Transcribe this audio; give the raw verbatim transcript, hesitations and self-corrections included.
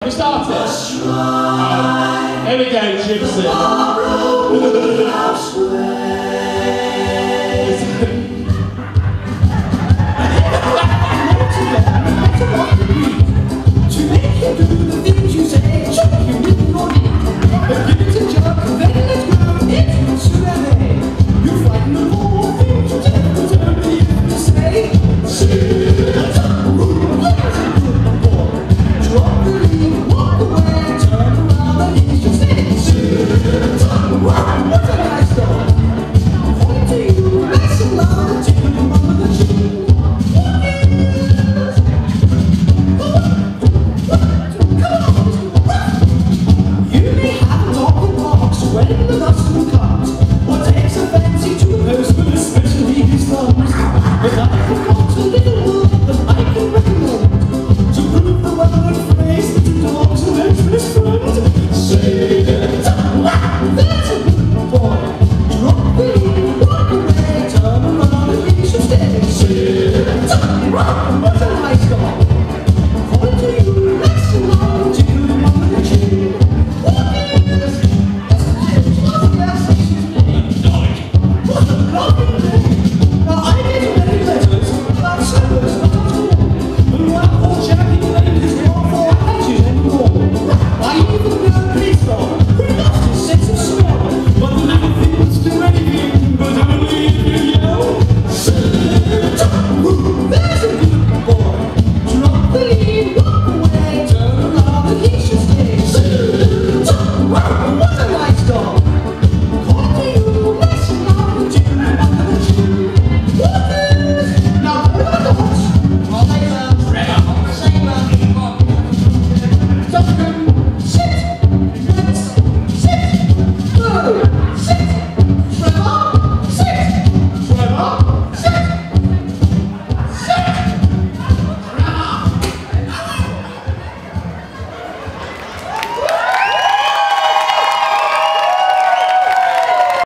We started. Um, here we go, Gypsy. To make you do the things you say, should you need your need. But give it a jerk, then let's go into survey. You find the whole thing to tell the turn to say. Sit up, look at it, good boy. Drop the lead, walk away, turn around and he's just saying. Sit up, what a nice dog. Point to you, nice and loud and tickle him under the chin. When the dustman comes, what takes a fancy to a postman, especially his thumbs. But I have got a little word that I can recommend to prove the well-known phrase that the dog's an express friend. Say it out, there's a good boy. Drop the lead, walk away, turn around and he should stay. Say it out, what a nice dog. Point to you, nice and loud, tickle him under the chin. Now I get many letters about service not at all. But my poor chappie ladies can't four pages anymore. I even know a police dog who lost his sense of smell. But the little things do anything but only if you yell. Sit up, there's a good boy. Drop the lead, walk away, turn around and he should stay. Sit up, what a nice dog. Now, what about the horse? Well, they were, they were, they were,